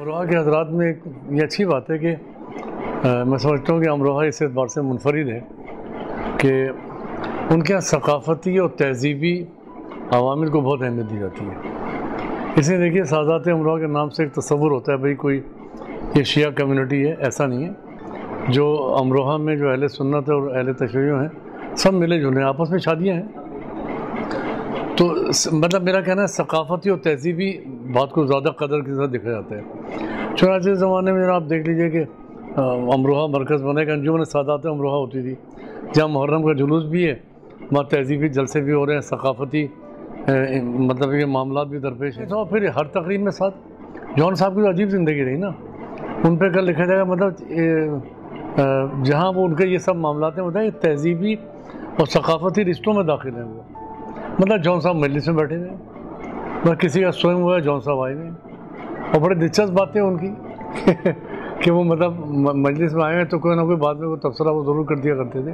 امروہہ کے حضرات میں یہ اچھی بات ہے کہ میں سمجھتا ہوں کہ امروہہ اس اعتبار سے منفرد ہے کہ ان کے یہاں ثقافتی اور تہذیبی عوامل کو بہت اہمیت دی جاتی ہے. اس لیے دیکھیے سادات امروہہ کے نام سے ایک تصور ہوتا ہے بھائی کوئی یہ شیعہ کمیونٹی ہے. ایسا نہیں ہے. جو امروہہ میں جو اہل سنت اور اہل تشیع ہیں سب ملے جلے ہیں, آپس میں شادیاں ہیں. تو مطلب میرا کہنا ہے ثقافتی اور تہذیبی بات کو زیادہ قدر کے ساتھ دیکھا جاتا ہے. چنانچہ اس زمانے میں آپ دیکھ لیجئے کہ امروہہ مرکز بنے کا انجمن سادات امروہہ ہوتی تھی, جہاں محرم کا جلوس بھی ہے, وہاں تہذیبی جلسے بھی ہو رہے ہیں, ثقافتی مطلب یہ معاملات بھی درپیش ہیں. تو پھر ہر تقریب میں ساتھ جون صاحب کی تو عجیب زندگی رہی نا, ان پہ کل لکھا جائے گا مطلب جہاں وہ ان کے یہ سب معاملات ہیں بتائیں تہذیبی اور ثقافتی رشتوں میں داخل ہیں. وہ مطلب جون صاحب مجلس میں بیٹھے ہوئے, بس کسی کا سوئنگ ہوا ہے جون صاحب آئے ہوئے, اور بڑے دلچسپ باتیں ان کی کہ وہ مطلب مجلس میں آئے ہیں تو کوئی نہ کوئی بات میں کوئی تبصرہ وہ ضرور کر دیا کرتے تھے.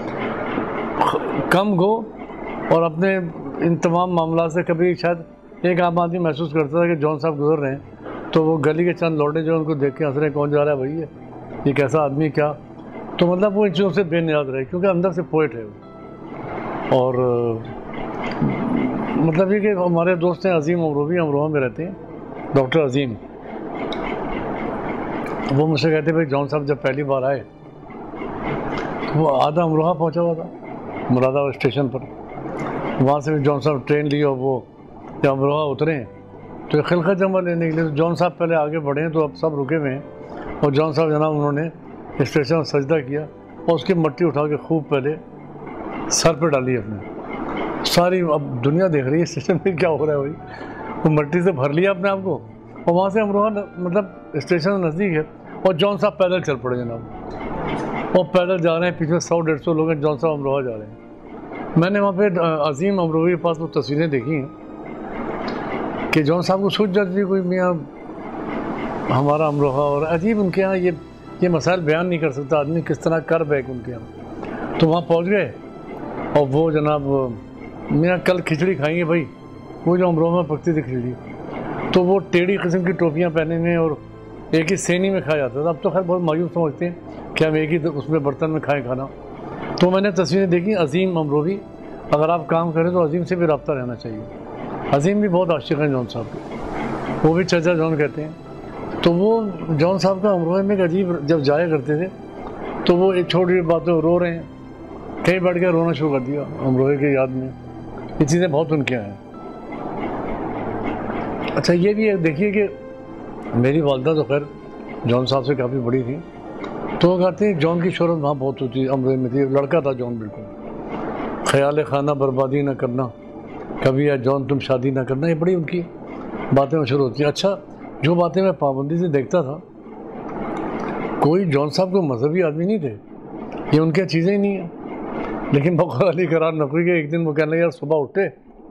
کم گو اور اپنے ان تمام معاملات سے کبھی شاید ایک عام آدمی محسوس کرتا تھا کہ جون صاحب گزر رہے ہیں تو وہ گلی کے چند لوٹے جو ان کو دیکھ کے ہنس رہے ہیں, کون جا رہا ہے بھائی یہ کیسا آدمی کیا. تو مطلب وہ ان چیزوں سے بے نیاز رہے کیونکہ اندر سے پوئٹ ہے وہ. اور مطلب یہ کہ ہمارے دوست ہیں عظیم امروہی امروہہ میں رہتے ہیں, ڈاکٹر عظیم, وہ مجھ سے کہتے بھائی جون صاحب جب پہلی بار آئے وہ آدھا امروہہ پہنچا ہوا تھا مراد آباد اسٹیشن پر. وہاں سے بھی جون صاحب ٹرین لی اور وہ جب امروہہ اترے تو خلقہ جمع لینے کے لیے جون صاحب پہلے آگے بڑھے ہیں تو اب سب رکے ہوئے ہیں, اور جون صاحب جناب انہوں نے اسٹیشن میں سجدہ کیا اور اس کی مٹی اٹھا کے خوب پہلے سر پہ ڈالی اپنے. ساری اب دنیا دیکھ رہی ہے اسٹیشن میں کیا ہو رہا ہے بھائی, وہ مٹی سے بھر لیا اپنے آپ کو, اور وہاں سے امروہہ مطلب اسٹیشن نزدیک ہے, اور جون صاحب پیدل چل پڑے جناب, اور پیدل جا رہے ہیں, پیچھے 100-150 لوگ ہیں, جون صاحب امروہہ جا رہے ہیں. میں نے وہاں پہ عظیم امروہی کے پاس وہ تصویریں دیکھی ہیں کہ جون صاحب کو سوچ جاتی تھی کوئی میاں ہمارا امروہہ, اور عجیب ان کے یہاں یہ مسائل بیان نہیں کر سکتا آدمی کس طرح کرب ہے ان کے یہاں. تو وہاں پہنچ گئے اور وہ جناب میاں کل کھچڑی کھائیں گے بھائی, وہ جو امروہہ میں پکتی تھی کھچڑی, تو وہ ٹیڑھی قسم کی ٹوپیاں پہنے ہوئے اور ایک ہی سینی میں کھایا جاتا تھا. اب تو خیر بہت مایوس سمجھتے ہیں کہ ہم ایک ہی اس میں برتن میں کھائیں کھانا. تو میں نے تصویریں دیکھی عظیم امروہی, اگر آپ کام کریں تو عظیم سے بھی رابطہ رہنا چاہیے. عظیم بھی بہت عاشق ہیں جون صاحب کے, وہ بھی چچا جون کہتے ہیں. تو وہ جون صاحب کا امروہہ میں ایک عجیب جب جایا کرتے تھے تو وہ ایک چھوٹی باتیں رو رہے ہیں, کہیں بیٹھ کے رونا شروع کر دیا امروہے کی یاد میں. یہ چیزیں بہت ان کے یہاں ہیں. اچھا یہ بھی ہے دیکھیے کہ میری والدہ تو خیر جون صاحب سے کافی بڑی تھی, تو وہ کہتے ہیں جون کی شہرت وہاں بہت ہوتی امروہے میں تھی. لڑکا تھا جون بالکل, خیال خانہ بربادی نہ کرنا, کبھی یا جون تم شادی نہ کرنا, یہ بڑی ان کی باتیں مشہور ہوتی ہیں. اچھا جو باتیں میں پابندی سے دیکھتا تھا, کوئی جون صاحب کو مذہبی آدمی نہیں تھے, یہ ان کی چیزیں ہی نہیں ہیں. لیکن بقول علی قرار نقوی کے ایک دن وہ کہنے لگے یار صبح اٹھے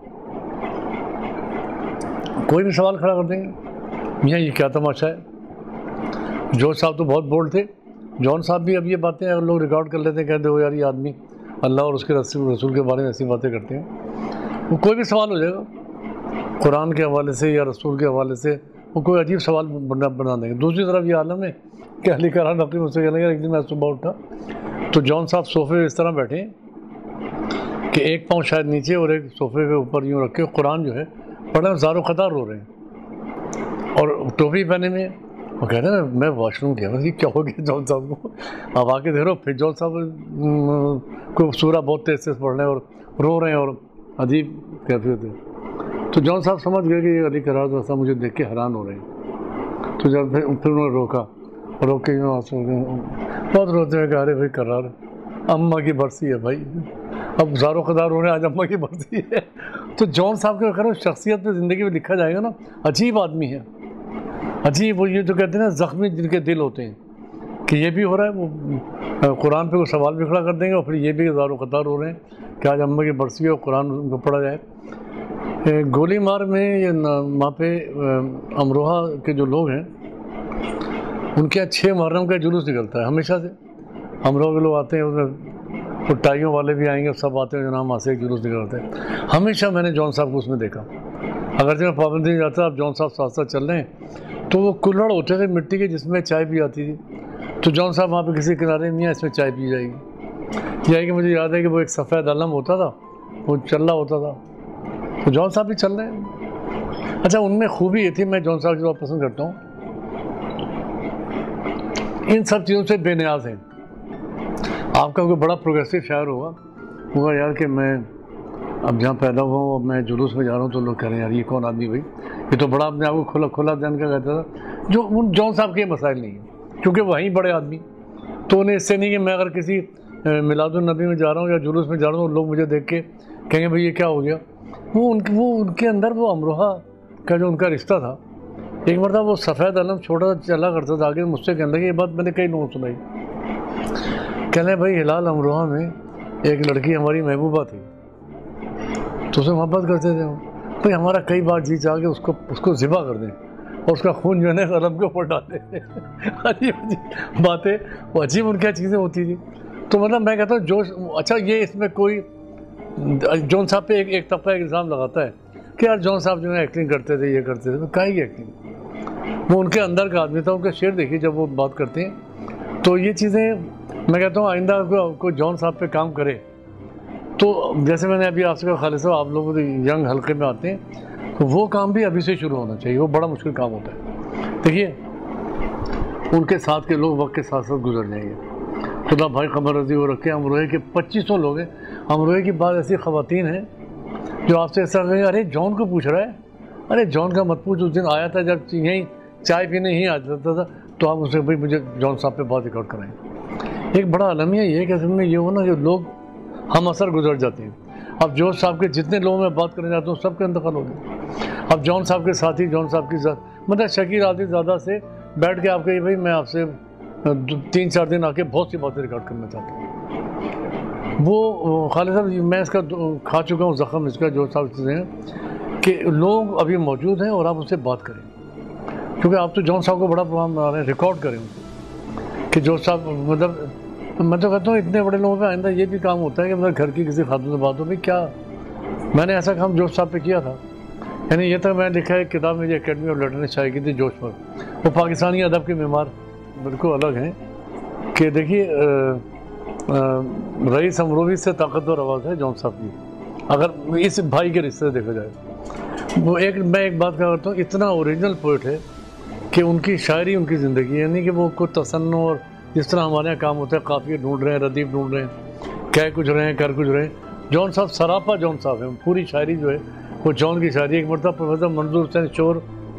کوئی بھی سوال کھڑا کر دیں گے, میاں یہ کیا تماشا ہے. جوش صاحب تو بہت بولڈ تھے, جون صاحب بھی اب یہ باتیں اگر لوگ ریکارڈ کر لیتے ہیں کہتے ہو یار یہ آدمی اللہ اور اس کے رسول کے بارے میں ایسی باتیں کرتے ہیں. وہ کوئی بھی سوال ہو جائے گا قرآن کے حوالے سے یا رسول کے حوالے سے, وہ کوئی عجیب سوال بنا دیں گے. دوسری طرف یہ عالم ہے کہ علی قرار نقوی مجھ سے کہنے لگا ایک دن میں صبح اٹھا تو جون صاحب صوفے پہ اس طرح بیٹھے ہیں کہ ایک پاؤں شاید نیچے اور ایک صوفے کے اوپر یوں رکھے, قرآن جو ہے پڑھے زار و قطار رو رہے ہیں اور ٹوپی پہنے میں. وہ کہہ رہے ہیں میں واش روم گیا, یہ کیا ہو گیا جون صاحب کو, اب آ کے دیکھ رہو. پھر جون صاحب کو سورہ بہت تیز تیز پڑھ رہے ہیں اور رو رہے ہیں اور عجیب کیفیت ہے. تو جون صاحب سمجھ گئے کہ یہ علی قرار صاحب مجھے دیکھ کے حیران ہو رہے ہیں. تو جب پھر انہوں نے روکا, روک کے یوں بہت روتے ہوئے کہ ارے بھائی قرار اماں کی برسی ہے بھائی, اب زار و قدار رو رہے ہیں, آج اماں کی برسی ہے. تو جون صاحب کے خیر شخصیت پہ زندگی میں لکھا جائے گا نا, عجیب آدمی ہے, عجیب. وہ یہ جو کہتے ہیں نا زخمی جن کے دل ہوتے ہیں کہ یہ بھی ہو رہا ہے, وہ قرآن پہ کوئی سوال بھی کھڑا کر دیں گے اور پھر یہ بھی زار و قطار ہو رہے ہیں کہ آج اماں کی برسی ہے اور قرآن ان کو پڑھا جائے. گولی مار میں وہاں پہ امروہہ کے جو لوگ ہیں ان کے 6 محرم کا جلوس نکلتا ہے ہمیشہ سے. امروہہ کے لوگ آتے ہیں, اس میں ٹائیوں والے بھی آئیں گے, سب آتے ہیں جناب, وہاں سے ایک جلوس نکلتے ہیں. ہمیشہ میں نے جون صاحب کو اس میں دیکھا, اگرچہ میں پابندی نہیں جاتا, اب جون صاحب ساتھ ساتھ چل رہے ہیں تو وہ کلڑ ہوتے تھے مٹی کے جس میں چائے پی آتی تھی. تو جون صاحب وہاں پہ کسی کنارے میں اس میں چائے پی جائے گی. یہ ہے کہ مجھے یاد ہے کہ وہ ایک سفید علم ہوتا تھا, وہ چل رہا ہوتا تھا, تو جون صاحب بھی چل رہے ہیں. اچھا ان میں خوبی یہ تھی, میں جون صاحب کی بات پسند کرتا ہوں, ان سب چیزوں سے بے نیاز ہیں. آپ کا کوئی بڑا پروگریسو شاعر ہوگا یار کہ میں اب جہاں پیدا ہوا ہوں, اب میں جلوس میں جا رہا ہوں, تو لوگ کہہ رہے ہیں یار یہ کون آدمی بھائی, یہ تو بڑا اپنے آپ کو کھلا دین کا کہتا تھا. جو ان جون صاحب کے مسائل نہیں ہیں, کیونکہ وہیں بڑے آدمی, تو انہیں اس سے نہیں کہ میں اگر کسی میلاد النبی میں جا رہا ہوں یا جلوس میں جا رہا ہوں, لوگ مجھے دیکھ کے کہیں گے بھائی یہ کیا ہو گیا. وہ ان کے اندر وہ امروہہ کا جو ان کا رشتہ تھا. ایک مرتبہ وہ سفید علم چھوٹا سا چلا کرتا تھا, آگے مجھ سے کہنے لگے, یہ بات میں نے کئی لوگوں سنائی, کہنے لگے بھائی ہلال امروہہ میں ایک لڑکی ہماری محبوبہ تھی, تو اسے محبت کرتے تھے ہم, بھائی ہمارا کئی بار جی چاہ کے اس کو ذبح کر دیں اور اس کا خون جو ہے نا علم کے اوپر ڈال دیں. عجیب عجیب باتیں, وہ عجیب ان کی چیزیں ہوتی تھیں. تو مطلب میں کہتا ہوں جوش. اچھا یہ اس میں کوئی جون صاحب پہ ایک طبقہ ایک الزام لگاتا ہے کہ یار جون صاحب جو ہے ایکٹنگ کرتے تھے, یہ کرتے تھے, کہاں کی ایکٹنگ, وہ ان کے اندر کا آدمی تھا. ان کا شعر دیکھیے جب وہ بات کرتے ہیں, تو یہ چیزیں میں کہتا ہوں آئندہ کوئی جون صاحب پہ کام کرے تو جیسے میں نے ابھی آپ سے کہا خالد صاحب آپ لوگ ینگ حلقے میں آتے ہیں, تو وہ کام بھی ابھی سے شروع ہونا چاہیے. وہ بڑا مشکل کام ہوتا ہے. دیکھیے ان کے ساتھ کے لوگ وقت کے ساتھ ساتھ گزر جائیں گے, خدا بھائی خبر رضی ہو رکھے. امروہے کے 2500 لوگ ہیں. امروہے کی بعض ایسی خواتین ہیں جو آپ سے ایسا کہیں گے ارے جون کو پوچھ رہا ہے, ارے جون کا مت پوچھ, اس دن آیا تھا جب یہیں چائے پینے ہی آ جاتا تھا, تو آپ اسے بھائی مجھے جون صاحب پہ بات ریکارڈ کرائیں. ایک بڑا المیہ یہ ہے کہ اصل میں یہ ہو نا کہ لوگ ہم اثر گزر جاتے ہیں. اب جون صاحب کے جتنے لوگوں میں بات کرنے جاتا ہوں سب کے انتقال ہو گئے. اب جون صاحب کے ساتھی, جون صاحب کی ذات, مطلب شکیل عادل زادہ سے بیٹھ کے آپ کہیے بھائی میں آپ سے 3-4 دن آ کے بہت سی باتیں ریکارڈ کرنا چاہتا ہوں. وہ خالد صاحب میں اس کا کھا چکا ہوں زخم اس کا, جو صاحب چیزیں ہیں کہ لوگ ابھی موجود ہیں اور آپ اس سے بات کریں, کیونکہ آپ تو جون صاحب کو بڑا پروگرام بنا رہے ہیں, ریکارڈ کریں کہ جون صاحب مطلب میں تو کہتا ہوں اتنے بڑے لوگوں پہ آئندہ یہ بھی کام ہوتا ہے کہ مطلب گھر کی کسی خاتون سے بات ہو, بھائی کیا میں نے ایسا کام جوش صاحب پہ کیا تھا. یعنی یہ تک میں نے لکھا ہے کتاب میں, جو اکیڈمی آف لیٹر نے شائع کی تھی جوش پر. وہ پاکستانی ادب کے معمار بالکل الگ ہیں کہ دیکھیے رئیس امروہی سے طاقتور آواز ہے جون صاحب کی, اگر اس بھائی کے رشتے سے دیکھا جائے. وہ میں ایک بات کہا کرتا ہوں, اتنا اوریجنل پوئٹ ہے کہ ان کی شاعری ان کی زندگی, یعنی کہ وہ کوئی تصنع اور جس طرح ہمارے یہاں کام ہوتا ہے قافیے ڈھونڈ رہے ہیں, ردیف ڈھونڈ رہے ہیں, کہہ کچھ رہے ہیں, کر کچھ رہے ہیں. جون صاحب سراپا جون صاحب ہیں, پوری شاعری جو ہے وہ جون کی شاعری. ایک مرتبہ پروفیسر منظور حسین شور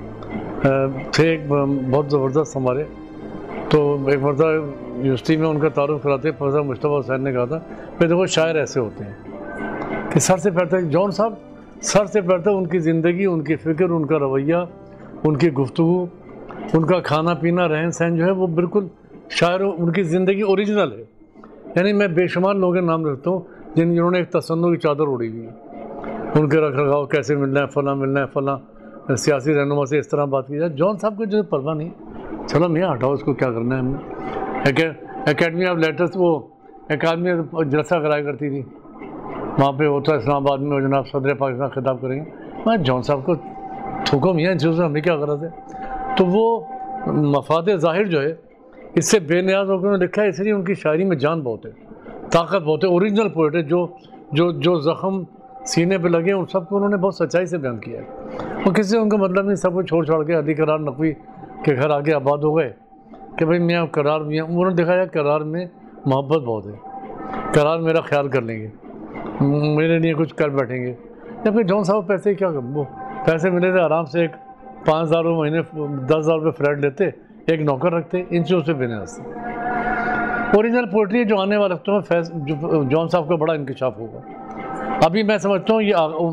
تھے ایک بہت زبردست ہمارے, تو ایک مرتبہ یونیورسٹی میں ان کا تعارف کراتے پروفیسر مصطفیٰ حسین نے کہا تھا کہ دیکھو شاعر ایسے ہوتے ہیں کہ سر سے پڑھتے ہیں. جون صاحب سر سے پڑھتے ان کی زندگی, ان کی فکر, ان کا رویہ, ان کی گفتگو, ان کا کھانا پینا, رہن سہن جو ہے وہ بالکل شاعر, ان کی زندگی اوریجنل ہے. یعنی میں بے شمار لوگوں کے نام رکھتا ہوں جنہوں نے ایک تصنع کی چادر اڑی ہوئی ہے. ان کے رکھ رکھاؤ, کیسے ملنا ہے, فلاں ملنا ہے, فلاں سیاسی رہنما سے اس طرح بات کی جائے. جون صاحب کو جو پرواہ نہیں, چلو میاں ہٹاؤ اس کو, کیا کرنا ہے ہم نے. اکیڈمی آف لیٹرس وہ ایک آدمی جلسہ کرایا کرتی تھی, وہاں پہ ہوتا ہے اسلام آباد میں, جناب صدر پاکستان خطاب کریں گے. میں جون صاحب کو تھوکو میاں, جو سے ہمیں کیا غرض ہے. تو وہ مفاد ظاہر جو ہے اس سے بے نیاز ہو کے انہوں نے لکھا ہے, اس لیے ان کی شاعری میں جان بہت ہے, طاقت بہت ہے, اوریجنل پوئٹ ہے. جو زخم سینے پہ لگے ان سب کو انہوں نے بہت سچائی سے بیان کیا ہے. اور کسی سے ان کا مطلب نہیں, سب کو چھوڑ کے علی قرار نقوی کے گھر آگے آباد ہو گئے کہ بھائی میاں قرار, میاں انہوں نے دکھایا قرار میں محبت بہت ہے, قرار میرا خیال کر لیں گے, میرے لیے کچھ کر بیٹھیں گے. جبکہ جون صاحب پیسے کیا وہ پیسے ملے تھے آرام سے, ایک 5,000 مہینے 10,000 روپے فلیٹ لیتے, ایک نوکر رکھتے, ان چیزوں سے بے نیاز تھے. اوریجنل پوئٹری جو آنے والے وقتوں میں جون صاحب کا بڑا انکشاف ہوگا. ابھی میں سمجھتا ہوں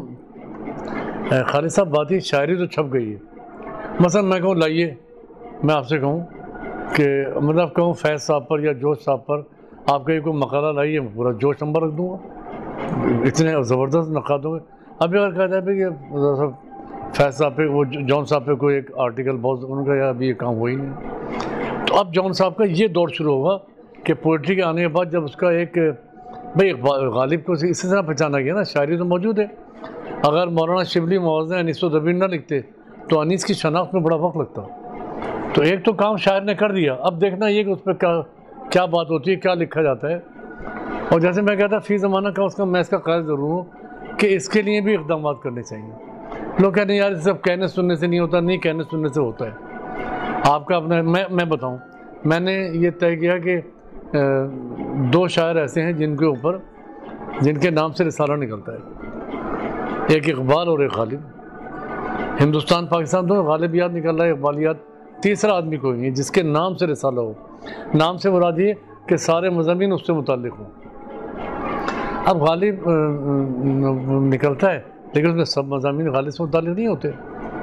یہ خالد صاحب بات ہی شاعری تو چھپ گئی ہے. مثلا میں کہوں لائیے, میں آپ سے کہوں کہ مطلب کہوں فیض صاحب پر یا جوش صاحب پر آپ کا یہ کوئی مقالہ لائیے, میں پورا جوش نمبر رکھ دوں گا, اتنے زبردست نقاد ہوں گے. ابھی اگر کہا جائے کہ فیض صاحب پہ وہ جون صاحب پہ کوئی ایک آرٹیکل بہت ان کا, یا ابھی یہ کام ہو ہی نہیں. تو اب جون صاحب کا یہ دور شروع ہوگا کہ پوئٹری کے آنے کے بعد جب اس کا ایک بھائی غالب کو اسی طرح پہچانا گیا نا, شاعری تو موجود ہے. اگر مولانا شبلی موازنہ انیس و دبیر نہ لکھتے تو انیس کی شناخت میں بڑا وقت لگتا. تو ایک تو کام شاعر نے کر دیا، اب دیکھنا یہ کہ اس پہ کیا بات ہوتی ہے، کیا لکھا جاتا ہے. اور جیسے میں کہتا فی زمانہ کم از کم میں اس کا قائل ضرور ہوں کہ اس کے لیے بھی اقدامات کرنے چاہیے. لوگ کہتے ہیں یار سب کہنے سننے سے نہیں ہوتا، نہیں کہنے سننے سے ہوتا ہے. آپ کا اپنا میں بتاؤں، میں نے یہ طے کیا کہ 2 شاعر ایسے ہیں جن کے نام سے رسالہ نکلتا ہے، ایک اقبال اور ایک غالب. ہندوستان پاکستان دونوں غالبیات نکل رہا ہے، اقبالیات. تیسرا آدمی کوئی نہیں جس کے نام سے رسالہ ہو. نام سے مراد یہ کہ سارے مضامین اس سے متعلق ہوں. اب غالب نکلتا ہے لیکن اس میں سب مضامین غالب سے متعلق نہیں ہوتے.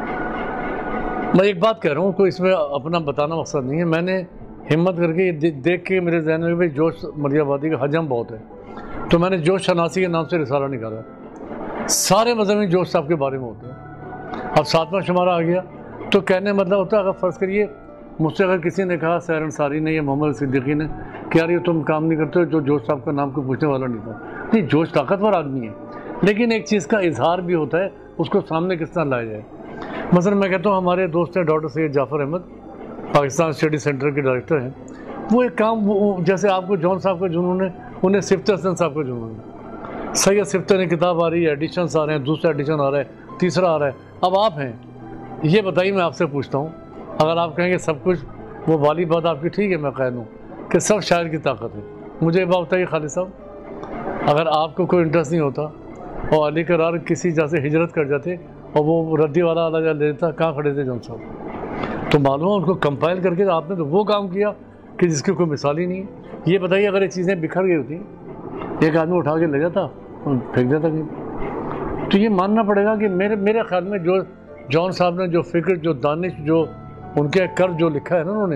میں ایک بات کہہ رہا ہوں، کوئی اس میں اپنا بتانا مقصد نہیں ہے. میں نے ہمت کر کے یہ دیکھ کے میرے ذہن میں بھی جوش مریم آبادی کا حجم بہت ہے، تو میں نے جوش شناسی کے نام سے رسالہ نکالا. سارے مضامین جوش صاحب کے بارے میں ہوتے ہیں. اب 7واں شمارہ آ گیا تو کہنے مطلب ہوتا ہے، اگر فرض کریے مجھ سے اگر کسی نے کہا سحر انصاری نے یا محمد صدیقی نے کہ یار یہ تم کام نہیں کرتے ہو، جو جوش صاحب کا نام کوئی پوچھنے والا نہیں تھا. نہیں، جوش طاقتور آدمی ہے، لیکن ایک چیز کا اظہار بھی ہوتا ہے، اس کو سامنے کس طرح لایا جائے. مثلا میں کہتا ہوں ہمارے دوست ہیں doctor Syed Jafar Ahmed, Pakistan study centre کے ڈائریکٹر ہیں. وہ ایک کام جیسے آپ کو جون صاحب کا جنون ہے، انہیں صفت حسن صاحب کا جنون ہے. سید صفت نے کتاب آ رہی ہے، ایڈیشنس آ رہے ہیں، دوسرا ایڈیشن آ رہا ہے، تیسرا آ رہا ہے. اب آپ ہیں، یہ بتائیے میں آپ سے پوچھتا ہوں، اگر آپ کہیں گے سب کچھ وہ والی بات آپ کی ٹھیک ہے، میں قائل ہوں کہ سب شاعر کی طاقت ہے. مجھے یہ بات بتائیے خالد صاحب، اگر آپ کو کوئی انٹرسٹ نہیں ہوتا اور علی قرار کسی جگہ سے ہجرت کر جاتے اور وہ ردی والا الگ جا لیتا، کہاں کھڑے تھے جون صاحب؟ تو معلوم ہے ان کو کمپائل کر کے آپ نے تو وہ کام کیا کہ جس کی کوئی مثال ہی نہیں ہے. یہ بتائیے اگر یہ چیزیں بکھر گئی ہوتی، ایک آدمی اٹھا کے لے جاتا اور پھینک دیتا کہیں، تو یہ ماننا پڑے گا کہ میرے خیال میں جو جون صاحب نے جو فکر، جو دانش، جو ان کے کر جو لکھا ہے نا انہوں نے،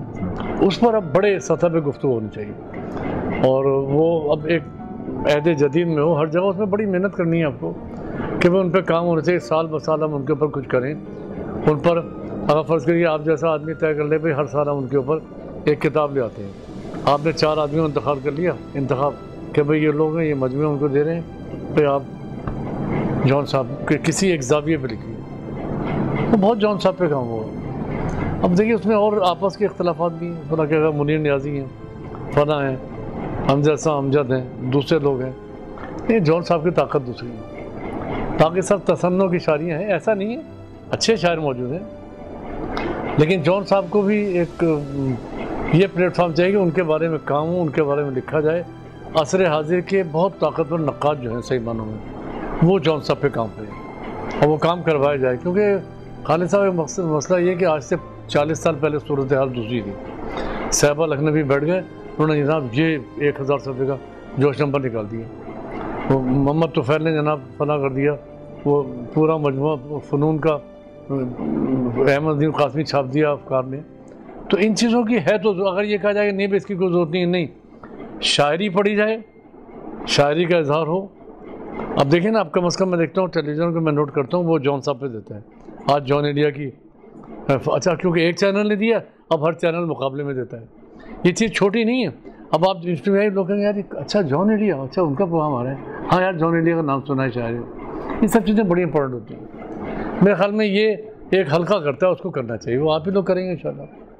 اس پر اب بڑے سطح پہ گفتگو ہونی چاہیے. اور وہ اب ایک عہد جدید میں ہو، ہر جگہ اس میں بڑی محنت کرنی ہے آپ کو کہ وہ ان پہ کام ہونے چاہیے. سال بسال ہم ان کے اوپر کچھ کریں. ان پر اگر فرض کریے آپ جیسا آدمی طے کر لے بھائی ہر سال ہم ان کے اوپر ایک کتاب لے آتے ہیں. آپ نے 4 آدمیوں کا انتخاب کر لیا، کہ بھائی یہ لوگ ہیں، یہ مجموعہ ان کو دے رہے ہیں، پھر آپ جون صاحب کے کسی ایک زاویے پہ لکھیے. وہ بہت جون صاحب پہ کام ہوا. اب دیکھیے اس میں اور آپس کے اختلافات بھی ہیں. فلاں کہ اگر منیر نیازی ہیں، فلاں ہیں، حمزہ صاحب امجد ہیں، دوسرے لوگ ہیں. یہ جون صاحب کی طاقت دوسری ہے. باقی سب تصنع کی شاعریاں ہیں، ایسا نہیں ہے، اچھے شاعر موجود ہیں، لیکن جون صاحب کو بھی ایک یہ پلیٹ فارم چاہیے کہ ان کے بارے میں کام ہو، ان کے بارے میں لکھا جائے. عصر حاضر کے بہت طاقتور نقاد جو ہیں صحیح معنوں میں، وہ جون صاحب پہ کام کریں اور وہ کام کروایا جائے. کیونکہ خالد صاحب ایک مسئلہ یہ کہ آج سے 40 سال پہلے صورتحال دوسری تھی. صاحبہ لکھنوی بیٹھ گئے، انہوں نے جناب یہ 1000 صفحے کا جوش نمبر نکال دیا. وہ محمد طفیل نے جناب فنا کر دیا، وہ پورا مجموعہ فنون کا احمد الدین قاسمی چھاپ دیا افکار نے. تو ان چیزوں کی ہے، تو اگر یہ کہا جائے کہ نہیں بھی اس کی کوئی ضرورت نہیں، شاعری پڑھی جائے، شاعری کا اظہار ہو. اب دیکھیں نا، اب کم از کم میں دیکھتا ہوں ٹیلی ویژن کو، میں نوٹ کرتا ہوں وہ جون صاحب پہ دیتا ہے. آج جون انڈیا کی، اچھا کیونکہ ایک چینل نے دیا، اب ہر چینل مقابلے میں دیتا ہے. یہ چیز چھوٹی نہیں ہے. اب آپ لوگ کہیں یار اچھا جون انڈیا، اچھا ان کا پروگرام آ رہا ہے، ہاں یار جون انڈیا کا نام سنا ہے شاعر. یہ سب چیزیں بڑی امپورٹنٹ ہوتی ہیں. میرے خیال میں یہ ایک حلقہ کرتا ہے، اس کو کرنا چاہیے. وہ آپ ہی لوگ کریں گے انشاءاللہ.